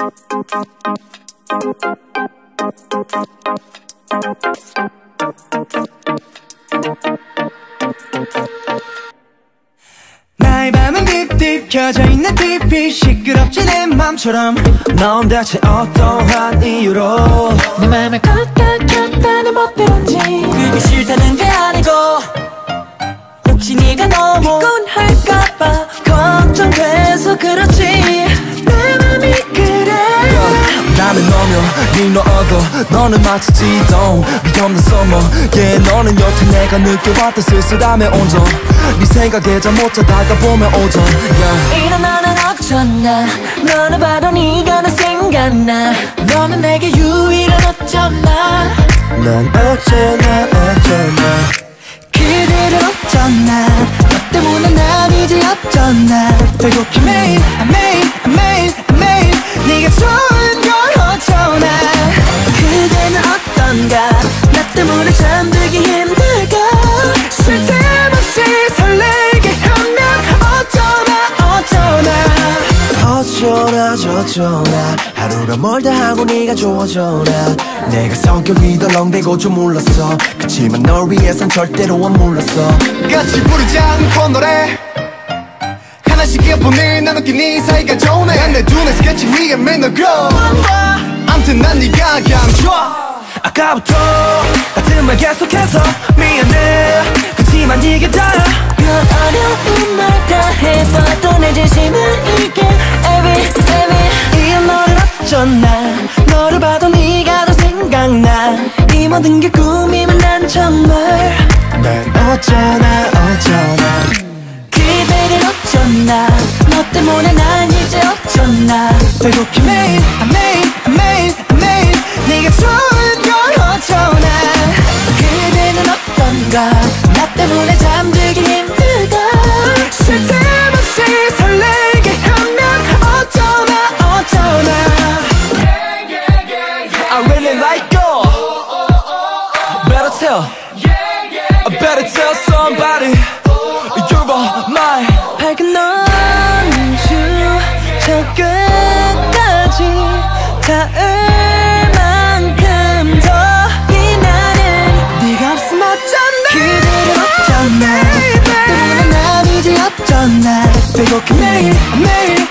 나의 밤은 딥딥 켜져 있는 TV 시끄럽지 내 맘처럼 넌 대체 어떠한 이유로 내 맘을 껐다 내 멋대로인지 그게 싫다는 게 아니고 혹시 네가 너무 피곤할까봐 걱정돼서 그렇지 내 맘이 그래 나는 너며 네 너어도 너는 마치 지동 미없는 서머 너는 여태 내가 느껴봤던 쓸쓸함의 온전 네 생각에 잠 못 자다가 보면 오전 일어나는 어쩌나 너는 봐도 네가 나 생각나 너는 내게 유일한 어쩌나 난 어쩌나 그대를 어쩌나 너 때문에 난 이제 어쩌나 배고픈 매일 네가 좋은 걸 어쩌나 그대는 어떤가 나 때문에 잠들기 힘들까 쉴 틈 없이 설레게 하면 어쩌나 저쩌나 하루가 멀다 하고 네가 좋아져라 내가 성격이 덜렁대고 좀 몰랐어 그치만 널 위해선 절대로 안 몰랐어 같이 부르지 않고 노래 하나씩 이어폰을 나눠끼 네 사이가 좋네 난 내 눈에 스케치 위에 맨날 glow 암튼 난 네가 감 좋아 아까부터 같은 말 계속해서 미안해 그치만 이게 다야 별 어려운 말 다 해봐도 내 진심은 이게 every 이 너를 어쩌나 너를 봐도 네가 더 생각나 이 모든 게 꿈이면 난 정말 난 어쩌나 그대를 어쩌나 너 때문에 난 이제 어쩌나 배고픈 매일 네가 좋은 걸 어쩌나 그대는 어떤가 나 때문에 잠들기 힘들다 쉴 틈 없이 설레게 하면 어쩌나 I really like you Better tell somebody You're all mine 밝은 넌주 저 끝까지 닿을 만큼 더 이 나는 네가 없으면 어쩌나 그대를 어쩌나 너 때문에 난 이제 어쩌나 배고픈 매일